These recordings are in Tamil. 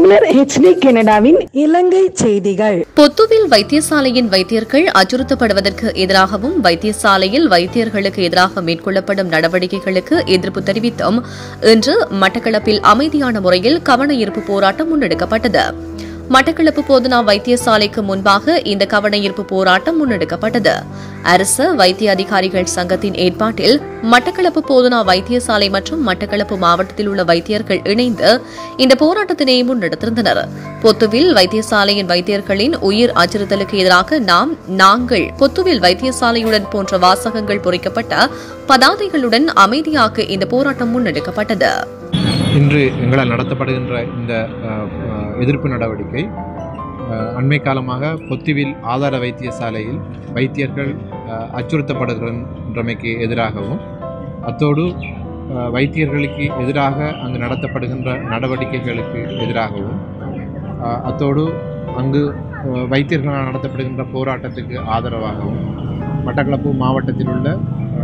தமிழர் HD கனடாவின் இலங்கை செய்திகள். பொத்துவில் வைத்தியசாலையின் வைத்தியர்கள் அச்சுறுத்தப்படுவதற்கு எதிராகவும் வைத்தியசாலையில் வைத்தியர்களுக்கு எதிராக மேற்கொள்ளப்படும் நடவடிக்கைகளுக்கு எதிர்ப்பு தெரிவித்தும் இன்று மட்டக்களப்பில் அமைதியான முறையில் கவன ஈர்ப்பு போராட்டம் முன்னெடுக்கப்பட்டது. மட்டக்களப்பு போதனா வைத்தியசாலைக்கு முன்பாக இந்த கவன ஈர்ப்பு போராட்டம் முன்னெடுக்கப்பட்டது. அரசு வைத்திய அதிகாரிகள் சங்கத்தின் ஏற்பாட்டில் மட்டக்களப்பு போதனா வைத்தியசாலை மற்றும் மட்டக்களப்பு மாவட்டத்தில் உள்ள வைத்தியர்கள் இணைந்து இந்த போராட்டத்தினை முன்னெடுத்திருந்தனர். பொத்துவில் வைத்தியசாலையின் வைத்தியர்களின் உயிர் அச்சுறுத்தலுக்கு எதிராக நாங்கள் பொத்துவில் வைத்தியசாலையுடன் போன்ற வாசகங்கள் பொறிக்கப்பட்ட பதாதைகளுடன் அமைதியாக இந்த போராட்டம் முன்னெடுக்கப்பட்டது. இன்று எங்களால் நடத்தப்படுகின்ற இந்த எதிர்ப்பு நடவடிக்கை அண்மை காலமாக பொத்துவில் ஆதார வைத்தியசாலையில் வைத்தியர்கள் அச்சுறுத்தப்படுகின்றமைக்கு எதிராகவும் அத்தோடு வைத்தியர்களுக்கு எதிராக அங்கு நடத்தப்படுகின்ற நடவடிக்கைகளுக்கு எதிராகவும் அத்தோடு அங்கு வைத்தியர்களால் நடத்தப்படுகின்ற போராட்டத்துக்கு ஆதரவாகவும் மட்டக்களப்பு மாவட்டத்தில் உள்ள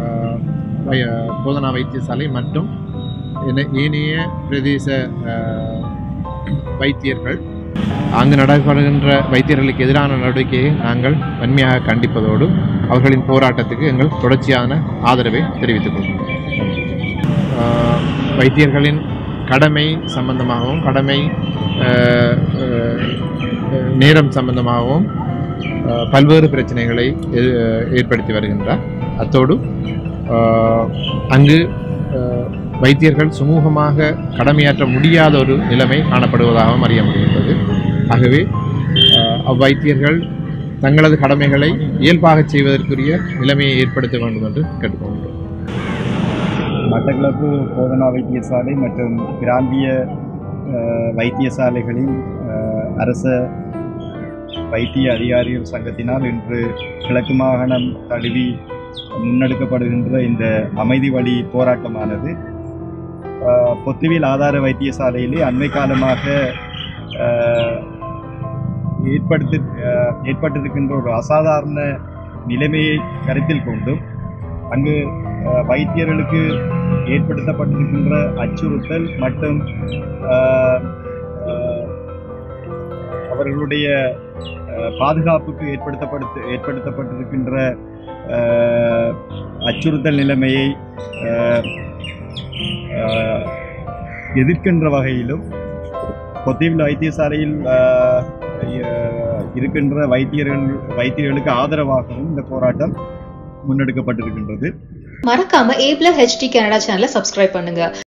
போதனா வைத்தியசாலை மற்றும் ஏனைய பிரதேச வைத்தியர்கள் அங்கு நடைபெறுகின்ற வைத்தியர்களுக்கு எதிரான நடவடிக்கையை நாங்கள் வன்மையாக கண்டிப்பதோடு அவர்களின் போராட்டத்துக்கு எங்கள் தொடர்ச்சியான ஆதரவை தெரிவித்துக் கொள்கிறோம். வைத்தியர்களின் கடமை சம்பந்தமாகவும் கடமை நேரம் சம்பந்தமாகவும் பல்வேறு பிரச்சனைகளை ஏற்படுத்தி வருகின்றார். அத்தோடு அங்கு வைத்தியர்கள் சுமூகமாக கடமையாற்ற முடியாத ஒரு நிலைமை காணப்படுவதாகவும் அறிய முடிகின்றது. ஆகவே அவ்வைத்தியர்கள் தங்களது கடமைகளை இயல்பாக செய்வதற்குரிய நிலைமையை ஏற்படுத்த வேண்டும் என்று கேட்டுக்கொள்கிறோம். மட்டக்களப்பு போதனா வைத்தியசாலை மற்றும் பிராந்திய வைத்தியசாலைகளின் அரச வைத்திய அதிகாரிகள் சங்கத்தினால் இன்று கிழக்கு மாகாணம் தழுவி முன்னெடுக்கப்படுகின்ற இந்த அமைதி வழி போராட்டமானது பொத்துவில் ஆதார வைத்தியசாலையிலே அண்மை காலமாக ஏற்பட்டிருக்கின்ற ஒரு அசாதாரண நிலைமையை கருத்தில் கொண்டும் அங்கு வைத்தியர்களுக்கு ஏற்படுத்தப்பட்டிருக்கின்ற அச்சுறுத்தல் மற்றும் அவர்களுடைய பாதுகாப்புக்கு ஏற்படுத்தப்பட்டிருக்கின்ற அச்சுறுத்தல் நிலைமையை எதிர்க்கின்ற வகையிலும் பொத்துவில் வைத்தியசாலையில் இருக்கின்ற வைத்தியர்களுக்கு ஆதரவாகவும் இந்த போராட்டம் முன்னெடுக்கப்பட்டிருக்கின்றது. மறக்காம A+ HD கனடா சேனலை சப்ஸ்கிரைப் பண்ணுங்க.